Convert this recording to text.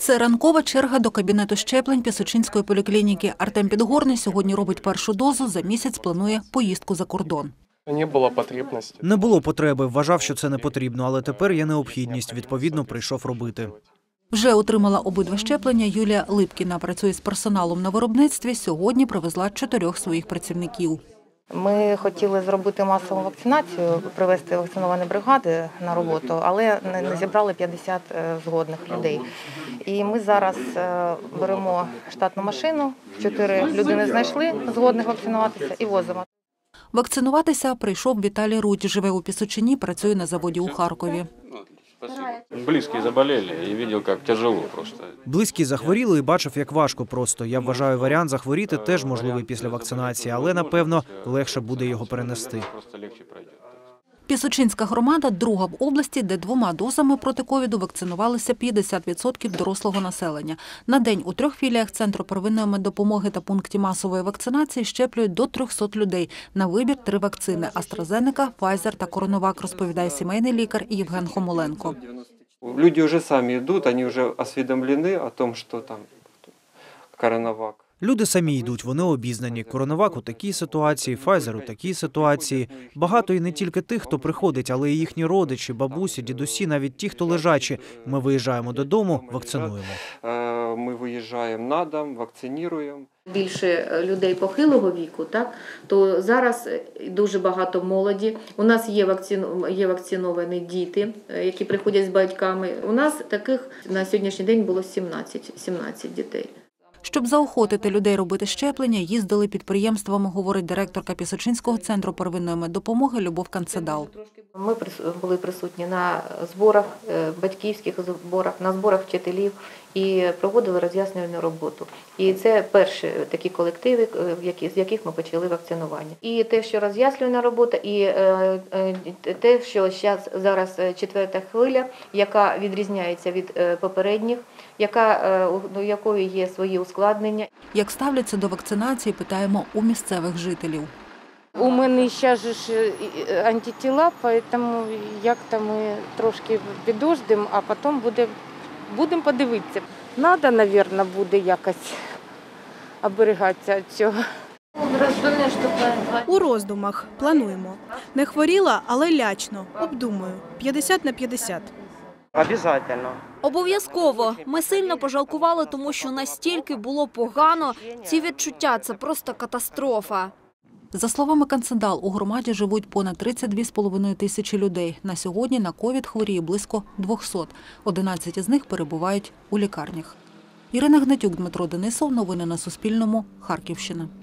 Це ранкова черга до кабінету щеплень Пісочинської поліклініки. Артем Підгорний сьогодні робить першу дозу, за місяць планує поїздку за кордон. Не було потреби, вважав, що це не потрібно, але тепер є необхідність, відповідно прийшов робити. Вже отримала обидва щеплення Юлія Липкіна. Працює з персоналом на виробництві, сьогодні привезла 4 своїх працівників. Ми хотіли зробити масову вакцинацію, привезти вакциновані бригади на роботу, але не зібрали 50 згодних людей. І ми зараз беремо штатну машину, 4 людини знайшли згодних вакцинуватися і возимо. Вакцинуватися прийшов Віталій Рудь. Живе у Пісочині, працює на заводі у Харкові. Близькі заболіли і бачив, як тяжело просто. Близькі захворіли і бачив, як важко просто. Я вважаю, варіант захворіти теж можливий після вакцинації, але, напевно, легше буде його перенести. Пісочинська громада – друга в області, де 2 дозами проти ковіду вакцинувалися 50% дорослого населення. На день у 3 філіях Центру первинної меддопомоги та пункті масової вакцинації щеплюють до 300 людей. На вибір 3 вакцини – AstraZeneca, Pfizer та CoronaVac, розповідає сімейний лікар Євген Хомоленко. Люди вже самі йдуть, вони вже освідомлені о том, що там CoronaVac. Люди самі йдуть, вони обізнані. CoronaVac у такій ситуації, Pfizer у такій ситуації. Багато і не тільки тих, хто приходить, але й їхні родичі, бабусі, дідусі, навіть ті, хто лежачі. Ми виїжджаємо додому, вакцинуємо. Ми виїжджаємо на дом, вакцинуємо. Більше людей похилого віку, так, то зараз дуже багато молоді. У нас є вакциновані діти, які приходять з батьками. У нас таких на сьогоднішній день було 17 дітей. Щоб заохотити людей робити щеплення, їздили підприємствами, говорить директорка Пісочинського центру первинної меддопомоги Любов Канцедал. Ми були присутні на зборах, батьківських зборах, на зборах вчителів і проводили роз'яснювальну роботу. І це перші такі колективи, з яких ми почали вакцинування. І те, що роз'яснювальна робота, і те, що зараз 4-та хвиля, яка відрізняється від попередніх, у якої є свої ускладнення. Як ставляться до вакцинації, питаємо у місцевих жителів. У мене зараз ж антитіла, тому як-то ми трошки підождемо, а потім будемо подивитися. Треба, мабуть, буде якось оберігатися від цього. У роздумах. Плануємо. Не хворіла, але лячно. Обдумую. 50/50. Обов'язково. Ми сильно пожалкували, тому що настільки було погано. Ці відчуття – це просто катастрофа. За словами Канцедал, у громаді живуть понад 32,5 тисячі людей. На сьогодні на ковід хворіє близько 200. 11 із них перебувають у лікарнях. Ірина Гнатюк, Дмитро Денисов. Новини на Суспільному. Харківщина.